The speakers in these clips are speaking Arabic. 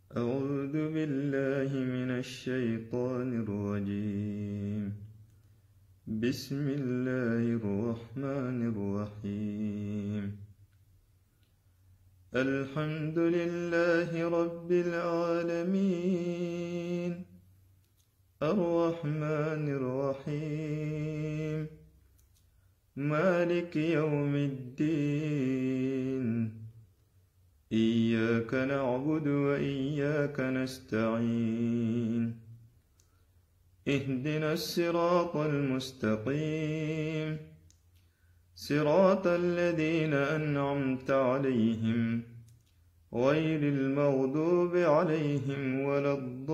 أعوذ بالله من الشيطان الرجيم. بسم الله الرحمن الرحيم. الحمد لله رب العالمين، الرحمن الرحيم، مالك يوم الدين. إياك نعبد وإياك نستعين. اهدنا الصراط المستقيم، صراط الذين أنعمت عليهم غير المغضوب عليهم ولا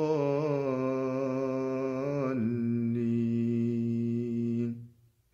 الضالين.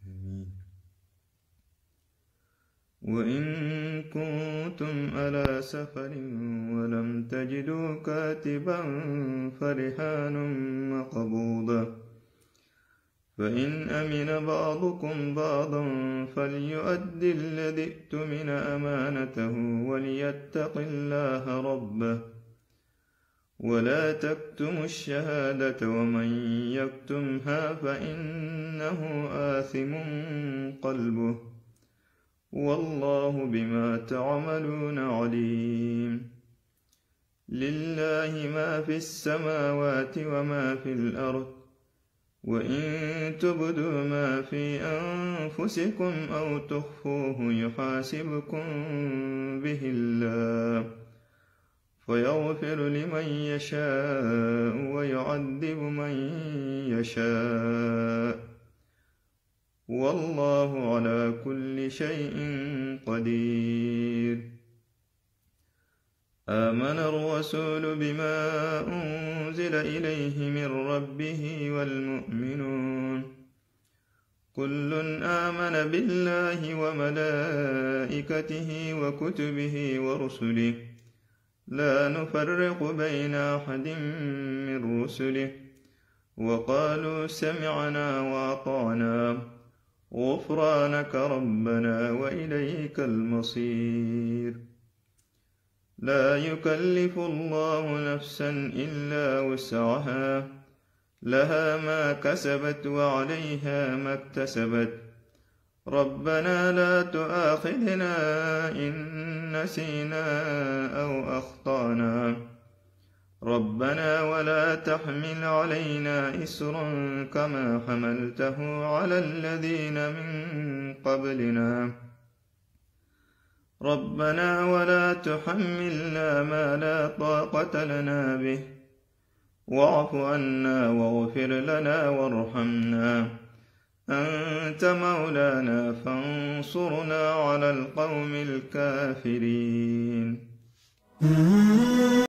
وإن كنتم على سفر ولم تجدوا كاتبا فرهان مقبوضة، فإن أمن بعضكم بعضا فليؤد الذي اؤتمن أمانته وليتق الله ربه ولا تكتموا الشهادة ومن يكتمها فإنه آثم قلبه والله بما تعملون عليم. لله ما في السماوات وما في الأرض، وإن تبدوا ما في أنفسكم أو تخفوه يحاسبكم به الله فيغفر لمن يشاء ويعذب من يشاء والله على كل شيء قدير. آمن الرسول بما أنزل إليه من ربه والمؤمنون كل آمن بالله وملائكته وكتبه ورسله لا نفرق بين أحد من رسله وقالوا سمعنا وأطعنا غفرانك ربنا وإليك المصير. لا يكلف الله نفسا إلا وسعها، لها ما كسبت وعليها ما اكتسبت. ربنا لا تؤاخذنا إن نسينا أو أخطأنا، ربنا ولا تحمل علينا إسرا كما حملته على الذين من قبلنا، ربنا ولا تحملنا ما لا طاقة لنا به واعف عنا واغفر لنا وارحمنا أنت مولانا فانصرنا على القوم الكافرين.